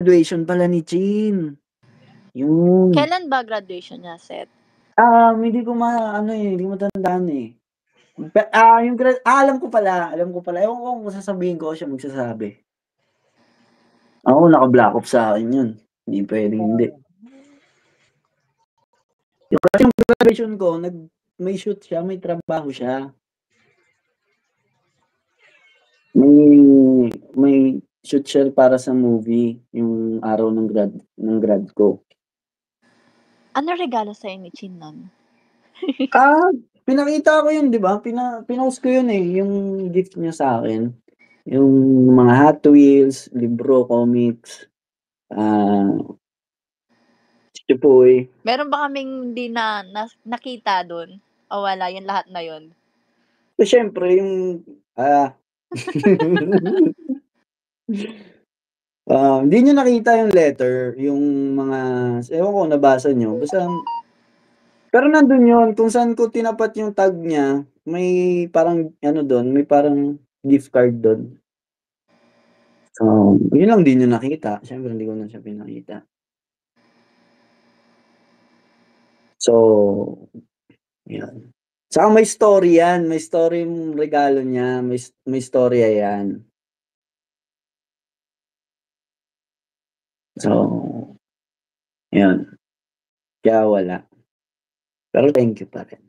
graduation pala ni Chin. Yun. Kailan ba graduation niya, Seth? Hindi ko hindi ko matandaan eh. Alam ko pala. Ewan ko kung sasabihin ko o siya magsasabi. Ako, naka-block off sa akin yun. Hindi pwedeng hindi. Kasi yung graduation ko, may shoot siya, may trabaho siya. May shoot siya para sa movie, yung araw ng grad ko. Ano regalo sa'yo ni Chin nun? Pinakita ko yun, di ba? Pinost ko yun eh, yung gift niya sa akin. Yung mga Hot Wheels, libro, comics, Chupoy. Meron ba kaming hindi nakita dun? O wala, yung lahat na yun? So, syempre, yung hindi nyo nakita yung letter, yung mga, ewan ko, nabasa nyo. Basta, pero nandun yun, kung saan ko tinapat yung tag niya, may parang, doon, may parang gift card doon. So, yun lang din nyo nakita. Siyempre, hindi ko na siya pinakita. So, yan. Saka may story yan. May story yung regalo niya. May storya yan. So, yan. Kaya wala. Pero thank you pa rin.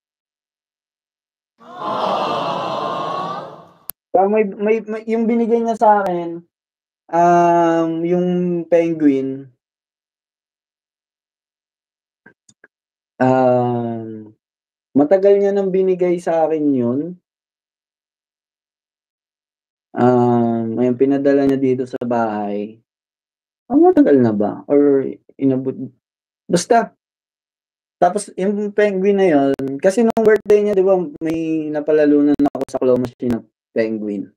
So, may yung binigay niya sa akin, yung penguin, matagal niya nang binigay sa akin yun. Ayun, pinadala niya dito sa bahay. Matagal na ba? Or inabot? Basta. Tapos yung penguin na yun, kasi nung birthday niya, di ba, may napalalunan ako sa claw machine na penguin.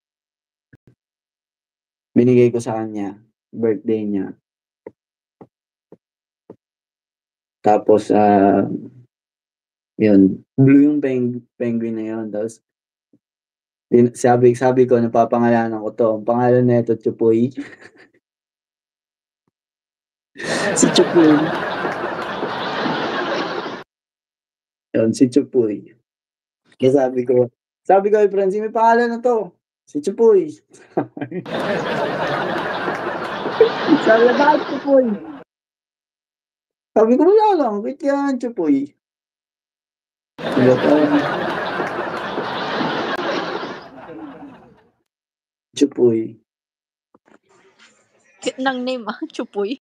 Binigay ko sa kanya. Birthday niya. Tapos, yun, blue yung penguin na yun. Tapos, sabi ko, napapangalanan ko to. Ang pangalan na ito, Chupoy. Si Chupoy. Yun, si Chupoy. Kaya sabi ko kay Francie, may pangalan na to. Si Chupoy. Sabi na, bakit Chupoy? Sabi ko, wala lang. Wait yan, Chupoy. Chupoy. Cute ng name, Chupoy.